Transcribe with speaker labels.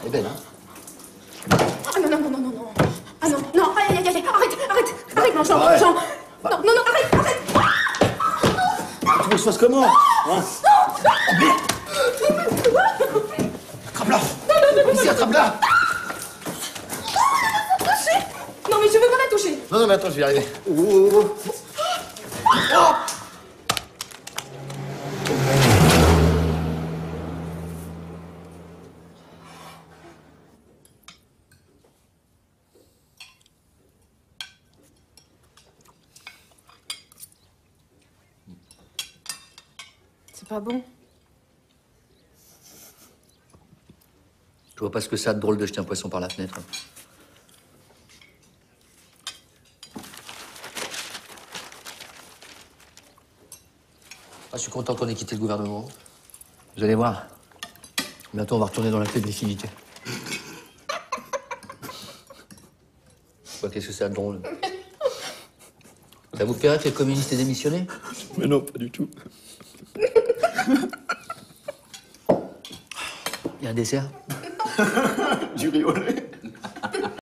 Speaker 1: Elle est belle, hein?
Speaker 2: Ah non, non, non, non, non, non. Ah non, non, aïe, aïe, aïe, arrête, non, Jean,
Speaker 1: Ouais.
Speaker 2: Jean. Non, non, non, arrête.
Speaker 1: Tu veux que je fasse comment? Hein? Attrape-la! Ici, attrape-la!
Speaker 2: Non, mais je veux pas la toucher.
Speaker 1: Non, non, mais attends, je vais y arriver. Oh. Oh.
Speaker 2: C'est pas bon.
Speaker 1: Je vois pas ce que ça a de drôle de jeter un poisson par la fenêtre. Ah, je suis content qu'on ait quitté le gouvernement. Vous allez voir. Bientôt, on va retourner dans la clandestinité. Qu'est-ce que ça a de drôle? Ça vous plairait que les communistes aient démissionné?
Speaker 3: Mais non, pas du tout.
Speaker 1: Il y a un dessert?
Speaker 3: Du riz au lait.